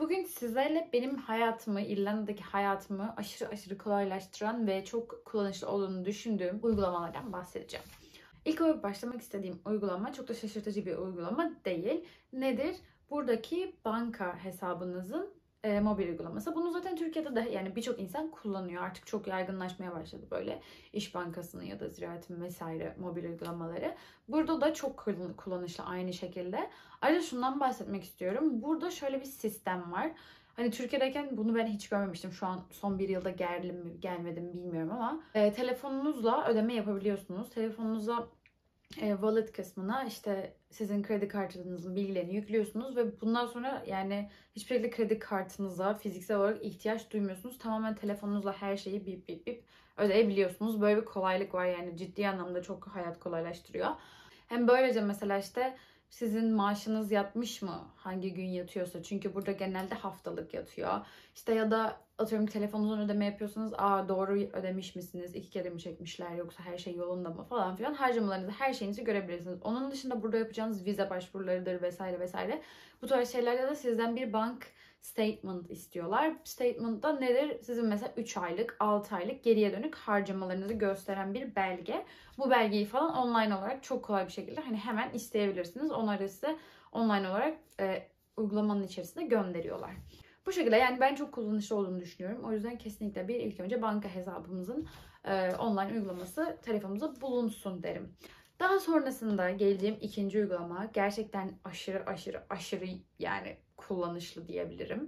Bugün sizlerle benim hayatımı, İrlanda'daki hayatımı aşırı kolaylaştıran ve çok kullanışlı olduğunu düşündüğüm uygulamalardan bahsedeceğim. İlk olarak başlamak istediğim uygulama çok da şaşırtıcı bir uygulama değil. Nedir? Buradaki banka hesabınızın mobil uygulaması. Bunu zaten Türkiye'de de yani birçok insan kullanıyor. Artık çok yaygınlaşmaya başladı böyle İş Bankası'nın ya da Ziraat'ın vesaire mobil uygulamaları. Burada da çok kullanışlı aynı şekilde. Ayrıca şundan bahsetmek istiyorum. Burada şöyle bir sistem var. Hani Türkiye'deyken bunu ben hiç görmemiştim. Şu an son bir yılda geldim mi gelmedi mi bilmiyorum ama telefonunuzla ödeme yapabiliyorsunuz. Telefonunuza wallet kısmına işte sizin kredi kartınızın bilgilerini yüklüyorsunuz ve bundan sonra yani hiçbir şekilde kredi kartınıza fiziksel olarak ihtiyaç duymuyorsunuz. Tamamen telefonunuzla her şeyi bip bip bip ödeyebiliyorsunuz. Böyle bir kolaylık var yani ciddi anlamda çok hayat kolaylaştırıyor. Hem böylece mesela işte sizin maaşınız yatmış mı? Hangi gün yatıyorsa. Çünkü burada genelde haftalık yatıyor. İşte ya da atıyorum telefonunuzdan ödeme yapıyorsanız doğru ödemiş misiniz? 2 kere mi çekmişler yoksa her şey yolunda mı falan filan. Harcamalarınızı, her şeyinizi görebilirsiniz. Onun dışında burada yapacağınız vize başvurularıdır vesaire vesaire. Bu tarz şeylerde de sizden bir bank statement istiyorlar. Statement'da nedir? Sizin mesela 3 aylık, 6 aylık geriye dönük harcamalarınızı gösteren bir belge. Bu belgeyi falan online olarak çok kolay bir şekilde hani hemen isteyebilirsiniz. Onları size online olarak uygulamanın içerisinde gönderiyorlar. Bu şekilde yani ben çok kullanışlı olduğunu düşünüyorum. O yüzden kesinlikle ilk önce banka hesabımızın online uygulaması telefonumuza bulunsun derim. Daha sonrasında geleceğim ikinci uygulama gerçekten aşırı yani kullanışlı diyebilirim.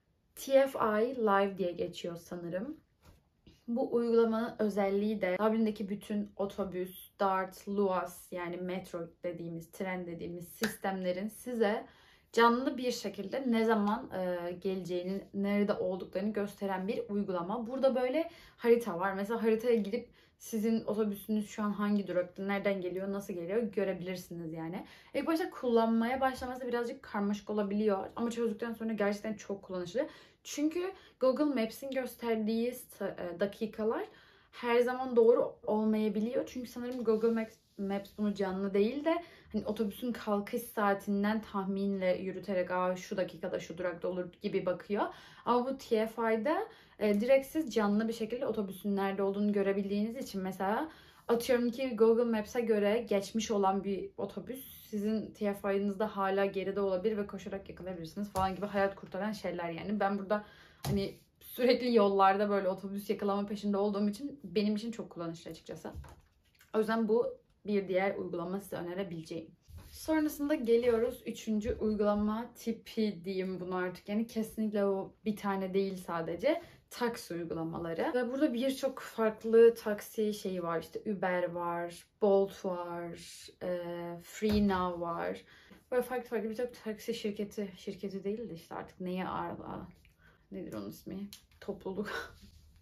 TFI Live diye geçiyor sanırım. Bu uygulamanın özelliği de Dublin'deki bütün otobüs, DART, LUAS yani metro dediğimiz, tren dediğimiz sistemlerin size canlı bir şekilde ne zaman geleceğini, nerede olduklarını gösteren bir uygulama. Burada böyle harita var. Mesela haritaya gidip sizin otobüsünüz şu an hangi durakta, nereden geliyor, nasıl geliyor görebilirsiniz yani. İlk başta kullanmaya başlaması birazcık karmaşık olabiliyor ama çözdükten sonra gerçekten çok kullanışlı. Çünkü Google Maps'in gösterdiği dakikalar her zaman doğru olmayabiliyor. Çünkü sanırım Google Maps bunu canlı değil de hani otobüsün kalkış saatinden tahminle yürüterek şu dakikada şu durakta olur gibi bakıyor. Ama bu TFI'de direkt siz canlı bir şekilde otobüsün nerede olduğunu görebildiğiniz için mesela atıyorum ki Google Maps'e göre geçmiş olan bir otobüs sizin TFI'nizde hala geride olabilir ve koşarak yakalayabilirsiniz falan gibi hayat kurtaran şeyler yani. Ben burada hani sürekli yollarda böyle otobüs yakalama peşinde olduğum için benim için çok kullanışlı açıkçası. O yüzden bu bir diğer uygulama size önerebileceğim. Sonrasında geliyoruz 3. uygulama tipi diyeyim bunu artık. Yani kesinlikle o bir tane değil sadece. Taksi uygulamaları. Ve burada birçok farklı taksi şeyi var. İşte Uber var, Bolt var, Free Now var. Böyle farklı birçok taksi şirketi değil de işte artık neye nedir onun ismi? Topluluk.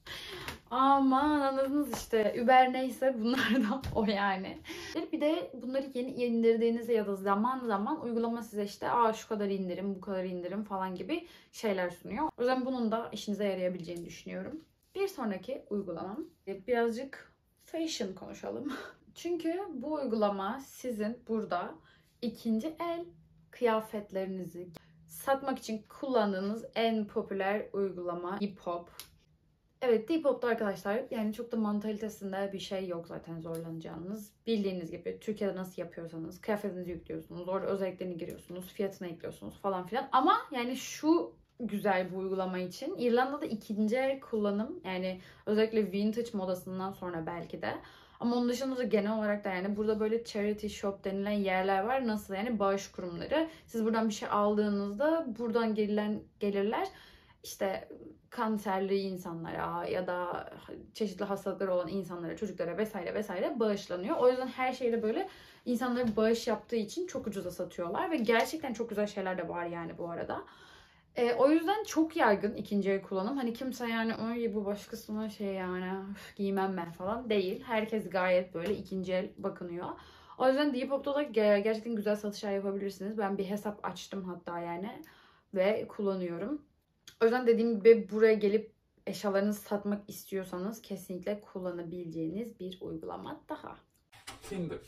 Aman anladınız işte. Uber neyse bunlar da o yani. Bir de bunları yeni indirdiğinizde ya da zaman zaman uygulama size işte şu kadar indirim, bu kadar indirim falan gibi şeyler sunuyor. O yüzden bunun da işinize yarayabileceğini düşünüyorum. Bir sonraki uygulamam birazcık fashion konuşalım. Çünkü bu uygulama sizin burada ikinci el kıyafetlerinizi satmak için kullandığınız en popüler uygulama Depop. Evet, Depop'ta arkadaşlar yani çok da mantalitesinde bir şey yok zaten zorlanacağınız. Bildiğiniz gibi Türkiye'de nasıl yapıyorsanız kıyafetinizi yüklüyorsunuz, orada özelliklerini giriyorsunuz, fiyatını ekliyorsunuz falan filan. Ama yani şu güzel bu uygulama için İrlanda'da ikinci el kullanım yani özellikle vintage modasından sonra belki de. Ama onun dışında da genel olarak da yani burada böyle charity shop denilen yerler var. Nasıl yani bağış kurumları. Siz buradan bir şey aldığınızda buradan gelirler işte kanserli insanlara ya da çeşitli hastalıkları olan insanlara, çocuklara vesaire vesaire bağışlanıyor. O yüzden her şeyde böyle insanların bağış yaptığı için çok ucuza satıyorlar ve gerçekten çok güzel şeyler de var yani bu arada. O yüzden çok yaygın ikinci el kullanım. Hani kimse yani ay bu başkasına şey yani giymem ben falan değil. Herkes gayet böyle ikinci el bakınıyor. O yüzden Depop'ta da gerçekten güzel satışlar yapabilirsiniz. Ben bir hesap açtım hatta yani ve kullanıyorum. O yüzden dediğim gibi buraya gelip eşyalarınızı satmak istiyorsanız kesinlikle kullanabileceğiniz bir uygulama daha. Tinder.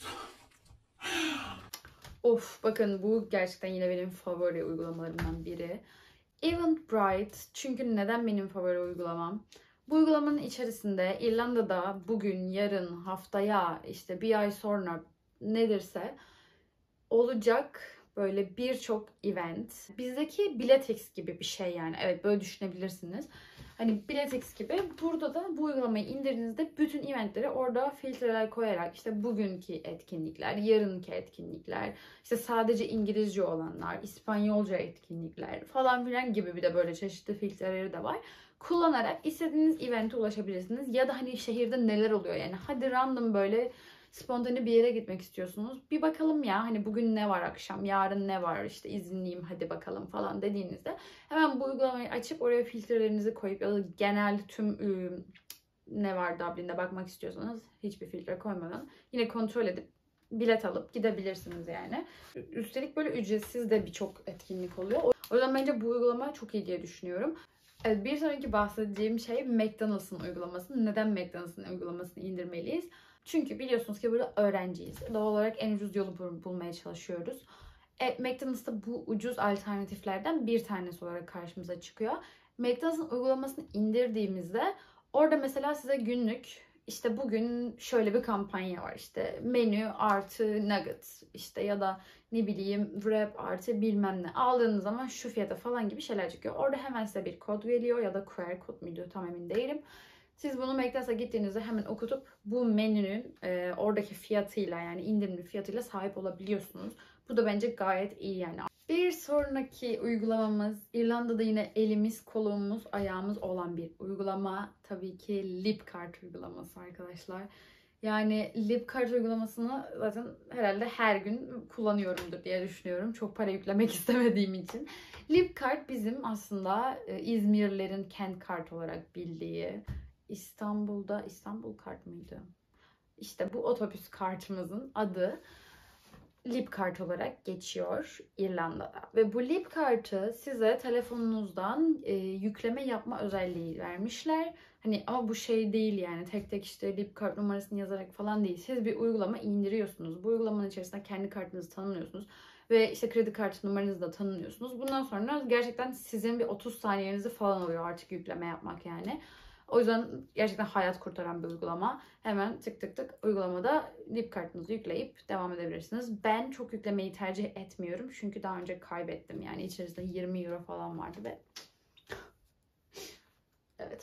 Of bakın bu gerçekten yine benim favori uygulamalarımdan biri. Eventbrite çünkü neden benim favori uygulamam? Bu uygulamanın içerisinde İrlanda'da bugün, yarın, haftaya, işte bir ay sonra nedirse olacak böyle birçok event. Bizdeki Biletix gibi bir şey yani. Evet, böyle düşünebilirsiniz. Hani Biletix gibi burada da bu uygulamayı indirdiğinizde bütün eventleri orada filtreler koyarak işte bugünkü etkinlikler, yarınki etkinlikler, işte sadece İngilizce olanlar, İspanyolca etkinlikler falan filan gibi bir de böyle çeşitli filtreleri de var. Kullanarak istediğiniz evente ulaşabilirsiniz. Ya da hani şehirde neler oluyor yani. Hadi random böyle spontane bir yere gitmek istiyorsunuz. Bir bakalım ya hani bugün ne var akşam, yarın ne var işte izinliyim hadi bakalım falan dediğinizde hemen bu uygulamayı açıp oraya filtrelerinizi koyup ya da genel tüm ne var Dublin'de bakmak istiyorsanız hiçbir filtre koymadan yine kontrol edip bilet alıp gidebilirsiniz yani. Üstelik böyle ücretsiz de birçok etkinlik oluyor. O yüzden bence bu uygulama çok iyi diye düşünüyorum. Evet, bir sonraki bahsedeceğim şey McDonald's'ın uygulaması. Neden McDonald's'ın uygulamasını indirmeliyiz? Çünkü biliyorsunuz ki burada öğrenciyiz. Doğal olarak en ucuz yolu bulmaya çalışıyoruz. McDonald's'ta bu ucuz alternatiflerden bir tanesi olarak karşımıza çıkıyor. McDonald's'ın uygulamasını indirdiğimizde orada mesela size günlük işte bugün şöyle bir kampanya var. İşte menü artı nugget işte ya da ne bileyim wrap artı bilmem ne aldığınız zaman şu fiyata falan gibi şeyler çıkıyor. Orada hemen size bir kod veriyor ya da QR kod muydu tam emin değilim. Siz bunu McDonald's'a gittiğinizde hemen okutup bu menünün oradaki fiyatıyla yani indirimli fiyatıyla sahip olabiliyorsunuz. Bu da bence gayet iyi yani. Bir sonraki uygulamamız İrlanda'da yine elimiz, kolumuz, ayağımız olan bir uygulama. Tabii ki Lipkart uygulaması arkadaşlar. Yani Lipkart uygulamasını zaten herhalde her gün kullanıyorumdur diye düşünüyorum. Çok para yüklemek istemediğim için. Lipkart bizim aslında İzmirlilerin kent kart olarak bildiği İstanbul'da İstanbul kart mıydı? İşte bu otobüs kartımızın adı Lipkart olarak geçiyor İrlanda'da. Ve bu Lipkart'ı size telefonunuzdan yükleme yapma özelliği vermişler. Hani ama bu şey değil yani tek tek işte Lipkart numarasını yazarak falan değil. Siz bir uygulama indiriyorsunuz. Bu uygulamanın içerisinde kendi kartınızı tanımlıyorsunuz. Ve işte kredi kartı numaranızı da tanımlıyorsunuz. Bundan sonra gerçekten sizin bir 30 saniyenizi falan alıyor artık yükleme yapmak yani. O yüzden gerçekten hayat kurtaran bir uygulama. Hemen tık tık tık uygulamada Lip kartınızı yükleyip devam edebilirsiniz. Ben çok yüklemeyi tercih etmiyorum. Çünkü daha önce kaybettim. Yani içerisinde 20 euro falan vardı ve evet.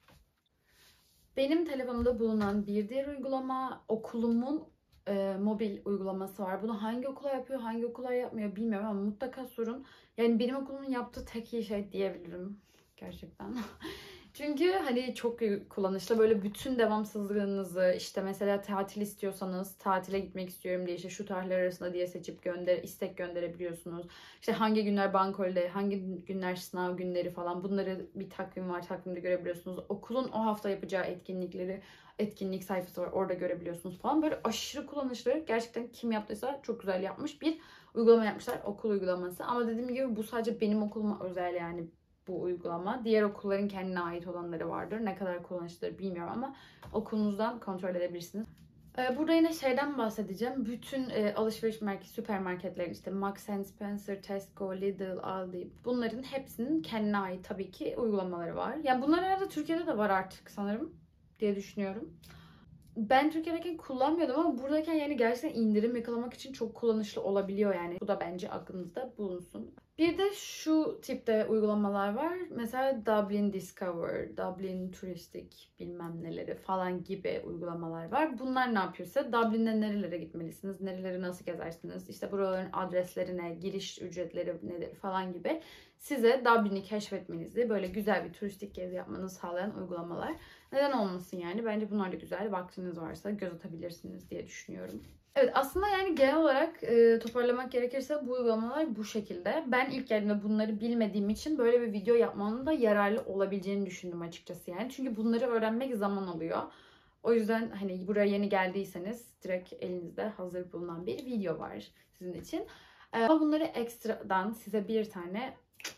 Benim telefonumda bulunan bir diğer uygulama okulumun mobil uygulaması var. Bunu hangi okula yapıyor, hangi okullar yapmıyor bilmiyorum ama mutlaka sorun. Yani benim okulumun yaptığı tek iyi şey diyebilirim. Gerçekten. Çünkü hani çok kullanışlı böyle bütün devamsızlığınızı işte mesela tatil istiyorsanız tatile gitmek istiyorum diye işte şu tarihler arasında diye seçip istek gönderebiliyorsunuz. İşte hangi günler bank holiday, hangi günler sınav günleri falan bunları bir takvim var takvimde görebiliyorsunuz. Okulun o hafta yapacağı etkinlik sayfası var orada görebiliyorsunuz falan. Böyle aşırı kullanışlı gerçekten kim yaptıysa çok güzel yapmış bir uygulama yapmışlar okul uygulaması. Ama dediğim gibi bu sadece benim okuluma özel yani bu uygulama. Diğer okulların kendine ait olanları vardır. Ne kadar kullanışlıdır bilmiyorum ama okulunuzdan kontrol edebilirsiniz. Burada yine şeyden bahsedeceğim. Bütün alışveriş süpermarketlerin işte Marks and Spencer, Tesco, Lidl, Aldi bunların hepsinin kendine ait tabii ki uygulamaları var. Yani bunlar herhalde Türkiye'de de var artık sanırım diye düşünüyorum. Ben Türkiye'deyken kullanmıyordum ama buradayken yani gerçekten indirim yakalamak için çok kullanışlı olabiliyor yani. Bu da bence aklınızda bulunsun. Bir de şu tipte uygulamalar var. Mesela Dublin Discover, Dublin Turistik bilmem neleri falan gibi uygulamalar var. Bunlar ne yapıyorsa Dublin'de nerelere gitmelisiniz, nereleri nasıl gezersiniz, işte buraların adreslerine, giriş ücretleri nedir falan gibi size Dublin'i keşfetmenizi, böyle güzel bir turistik gezi yapmanızı sağlayan uygulamalar. Neden olmasın yani? Bence bunlar da güzel. Vaktiniz varsa göz atabilirsiniz diye düşünüyorum. Evet aslında yani genel olarak toparlamak gerekirse bu uygulamalar bu şekilde. Ben ilk geldiğimde bunları bilmediğim için böyle bir video yapmanın da yararlı olabileceğini düşündüm açıkçası yani. Çünkü bunları öğrenmek zaman alıyor. O yüzden hani buraya yeni geldiyseniz direkt elinizde hazır bulunan bir video var sizin için. Ama bunları ekstradan size bir tane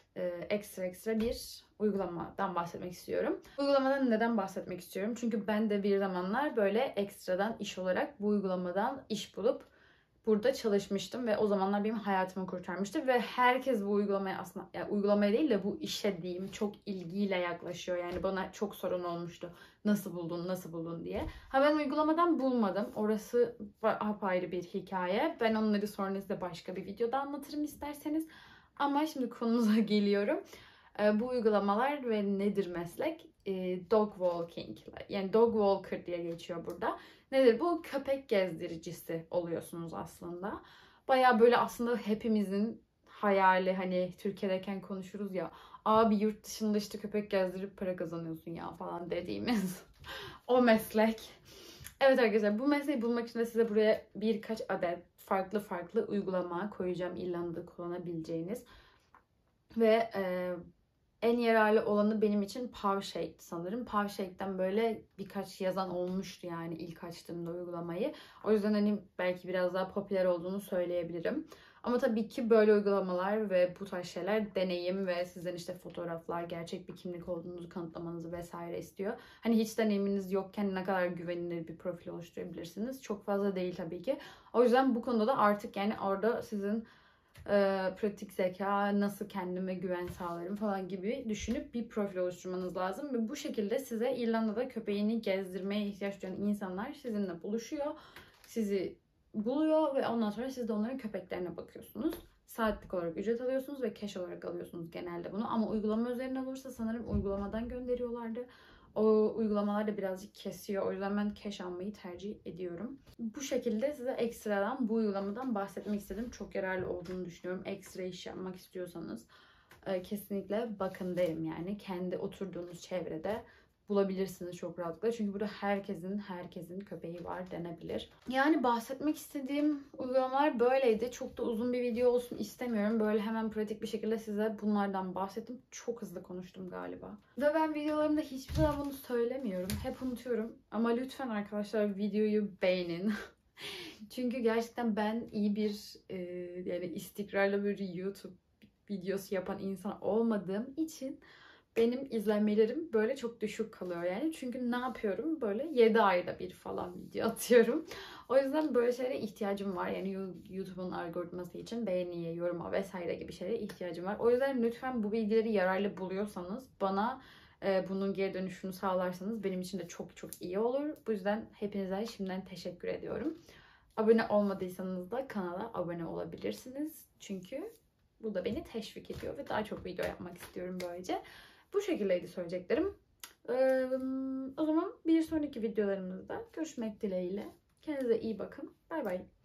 ekstra bir uygulamadan bahsetmek istiyorum. Uygulamadan neden bahsetmek istiyorum? Çünkü ben de bir zamanlar böyle ekstradan iş olarak bu uygulamadan iş bulup burada çalışmıştım ve o zamanlar benim hayatımı kurtarmıştı ve herkes bu uygulamaya aslında, yani uygulamaya değil de bu işe diyeyim, çok ilgiyle yaklaşıyor. Yani bana çok sorun olmuştu. Nasıl buldun, nasıl buldun diye. Ha, ben uygulamadan bulmadım. Orası apayrı bir hikaye. Ben onları sonra size başka bir videoda anlatırım isterseniz. Ama şimdi konumuza geliyorum. Bu uygulamalar ve nedir meslek? Dog walking. Yani dog walker diye geçiyor burada. Nedir bu? Köpek gezdiricisi oluyorsunuz aslında. Baya böyle aslında hepimizin hayali, hani Türkiye'deyken konuşuruz ya. Abi yurt dışında işte köpek gezdirip para kazanıyorsun ya falan dediğimiz o meslek. Evet arkadaşlar, bu mesleği bulmak için de size buraya birkaç adet farklı uygulama koyacağım İrlanda'da kullanabileceğiniz. Ve en yararlı olanı benim için Powshade sanırım. Powshade'den böyle birkaç yazan olmuştu yani ilk açtığımda uygulamayı. O yüzden hani belki biraz daha popüler olduğunu söyleyebilirim. Ama tabii ki böyle uygulamalar ve bu tarz şeyler deneyim ve sizden işte fotoğraflar, gerçek bir kimlik olduğunuzu kanıtlamanızı vesaire istiyor. Hani hiç deneyiminiz yokken ne kadar güvenilir bir profil oluşturabilirsiniz? Çok fazla değil tabii ki. O yüzden bu konuda da artık yani orada sizin pratik zeka, nasıl kendime güven sağlarım falan gibi düşünüp bir profil oluşturmanız lazım. Ve bu şekilde size İrlanda'da köpeğini gezdirmeye ihtiyaç duyan insanlar sizinle buluşuyor. Sizi buluyor ve ondan sonra siz de onların köpeklerine bakıyorsunuz. Saatlik olarak ücret alıyorsunuz ve cash olarak alıyorsunuz genelde bunu. Ama uygulama üzerinden olursa sanırım uygulamadan gönderiyorlardı. O uygulamalar da birazcık kesiyor. O yüzden ben cash almayı tercih ediyorum. Bu şekilde size ekstradan bu uygulamadan bahsetmek istedim. Çok yararlı olduğunu düşünüyorum. Ekstra iş yapmak istiyorsanız kesinlikle bakın derim yani. Kendi oturduğunuz çevrede bulabilirsiniz çok rahatlıkla. Çünkü burada herkesin köpeği var denebilir. Yani bahsetmek istediğim uygulamalar böyleydi. Çok da uzun bir video olsun istemiyorum. Böyle hemen pratik bir şekilde size bunlardan bahsettim. Çok hızlı konuştum galiba. Ve ben videolarımda hiçbir zaman bunu söylemiyorum. Hep unutuyorum. Ama lütfen arkadaşlar videoyu beğenin. Çünkü gerçekten ben iyi bir yani istikrarlı bir YouTube videosu yapan insan olmadığım için benim izlenmelerim böyle çok düşük kalıyor yani. Çünkü ne yapıyorum? Böyle 7 ayda bir falan video atıyorum. O yüzden böyle şeylere ihtiyacım var. Yani YouTube'un algoritması için beğeniye, yoruma vesaire gibi şeylere ihtiyacım var. O yüzden lütfen bu bilgileri yararlı buluyorsanız bana bunun geri dönüşünü sağlarsanız benim için de çok iyi olur. Bu yüzden hepinize şimdiden teşekkür ediyorum. Abone olmadıysanız da kanala abone olabilirsiniz. Çünkü bu da beni teşvik ediyor ve daha çok video yapmak istiyorum böylece. Bu şekildeydi söyleyeceklerim. O zaman bir sonraki videolarımızda görüşmek dileğiyle. Kendinize iyi bakın. Bay bay.